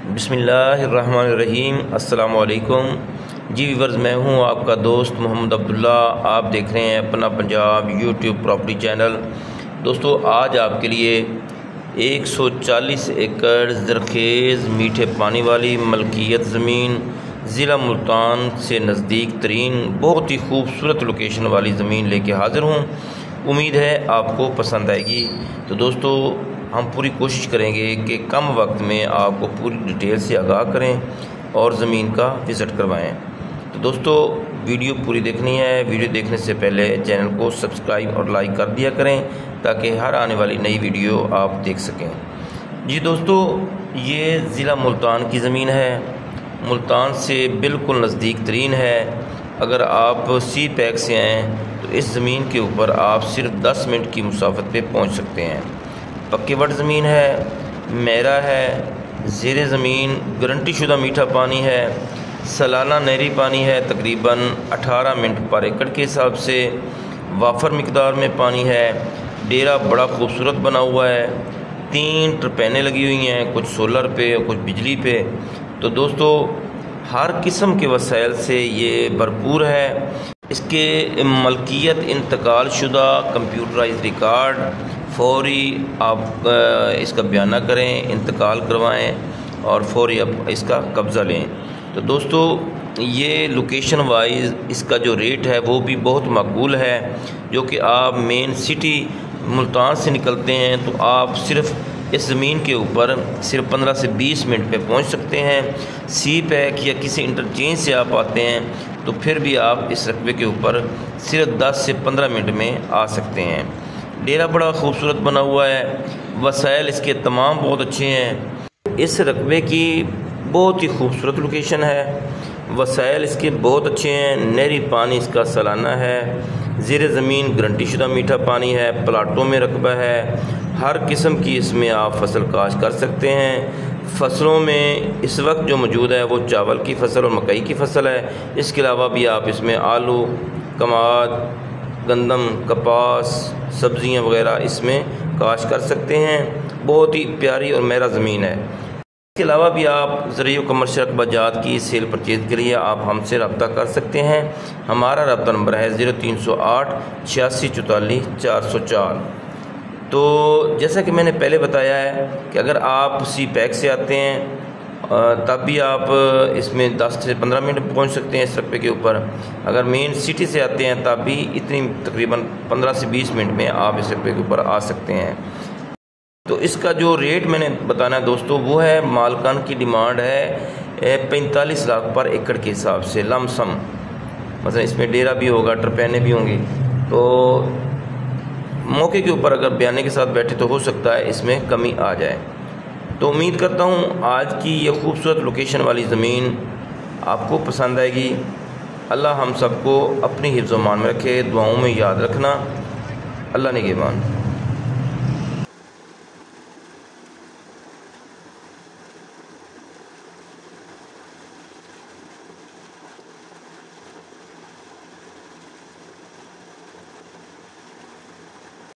بسم اللہ الرحمن الرحیم۔ السلام علیکم جی ویورز، میں ہوں آپ کا دوست محمد عبداللہ۔ آپ دیکھ رہے ہیں اپنا پنجاب یوٹیوب پراپرٹی چینل۔ دوستو، آج آپ کے لیے 140 ایکڑ زرخیز میٹھے پانی والی ملکیت زمین ضلع ملتان سے نزدیک ترین بہت ہی خوبصورت لوکیشن والی زمین لے کے حاضر ہوں۔ امید ہے آپ کو پسند آئے گی۔ تو دوستو، ہم پوری کوشش کریں گے کہ کم وقت میں آپ کو پوری ڈیٹیل سے آگاہ کریں اور زمین کا وزٹ کروائیں۔ تو دوستو، ویڈیو پوری دیکھنی ہے۔ ویڈیو دیکھنے سے پہلے چینل کو سبسکرائب اور لائک کر دیا کریں تاکہ ہر آنے والی نئی ویڈیو آپ دیکھ سکیں۔ جی دوستو، یہ ضلع ملتان کی زمین ہے، ملتان سے بالکل نزدیک ترین ہے۔ اگر آپ سی پیک سے آئیں تو اس زمین کے اوپر آپ صرف 10 منٹ کی مسافت پہ پہنچ سکتے ہیں۔ پکی وٹ زمین ہے، میرا ہے، زیر زمین گارنٹی شدہ میٹھا پانی ہے، سالانہ نہری پانی ہے تقریباً 18 منٹ پر ایکڑ کے حساب سے، وافر مقدار میں پانی ہے۔ ڈیرا بڑا خوبصورت بنا ہوا ہے، 3 ٹرپینیں لگی ہوئی ہیں، کچھ سولر پہ اور کچھ بجلی پہ۔ تو دوستو، ہر قسم کے وسائل سے یہ بھرپور ہے۔ اس کے ملکیت انتقال شدہ کمپیوٹرائز ریکارڈ فوری آپ اس کا بیانہ کریں، انتقال کروائیں اور فوری اب اس کا قبضہ لیں۔ تو دوستو، یہ لوکیشن وائز اس کا جو ریٹ ہے وہ بھی بہت معقول ہے، جو کہ آپ مین سٹی ملتان سے نکلتے ہیں تو آپ صرف اس زمین کے اوپر صرف 15 سے 20 منٹ پہ پہنچ سکتے ہیں۔ سی پیک یا کسی انٹرچینج سے آپ آتے ہیں تو پھر بھی آپ اس رقبے کے اوپر صرف 10 سے 15 منٹ میں آ سکتے ہیں۔ ڈیرا بڑا خوبصورت بنا ہوا ہے، وسائل اس کے تمام بہت اچھے ہیں۔ اس رقبے کی بہت ہی خوبصورت لوکیشن ہے، وسائل اس کے بہت اچھے ہیں۔ نہری پانی اس کا سالانہ ہے، زیر زمین گارنٹی شدہ میٹھا پانی ہے، پلاٹوں میں رقبہ ہے، ہر قسم کی اس میں آپ فصل کاشت کر سکتے ہیں۔ فصلوں میں اس وقت جو موجود ہے وہ چاول کی فصل اور مکئی کی فصل ہے۔ اس کے علاوہ بھی آپ اس میں آلو، کماد، گندم، کپاس، سبزیاں وغیرہ اس میں کاشت کر سکتے ہیں۔ بہت ہی پیاری اور میرا زمین ہے۔ اس کے علاوہ بھی آپ زرعی و کمرشل رقبہ جات کی سیل پرچیز کے لیے آپ ہم سے رابطہ کر سکتے ہیں۔ ہمارا رابطہ نمبر ہے 0308 86 44 404۔ تو جیسا کہ میں نے پہلے بتایا ہے کہ اگر آپ سی پیک سے آتے ہیں تب بھی آپ اس میں 10 سے 15 منٹ پہنچ سکتے ہیں اس رقبے کے اوپر۔ اگر مین سٹی سے آتے ہیں تب بھی اتنی تقریباً 15 سے 20 منٹ میں آپ اس رقبے کے اوپر آ سکتے ہیں۔ تو اس کا جو ریٹ میں نے بتانا ہے دوستو وہ ہے، مالکان کی ڈیمانڈ ہے 45 لاکھ پر ایکڑ کے حساب سے لم سم۔ مثلا اس میں ڈیرا بھی ہوگا، ٹرپینے بھی ہوں گی، تو موقع کے اوپر اگر بیانے کے ساتھ بیٹھے تو ہو سکتا ہے اس میں کمی آ جائے۔ تو امید کرتا ہوں آج کی یہ خوبصورت لوکیشن والی زمین آپ کو پسند آئے گی۔ اللہ ہم سب کو اپنی حفظ و امان میں رکھے، دعاؤں میں یاد رکھنا۔ اللہ نگہبان۔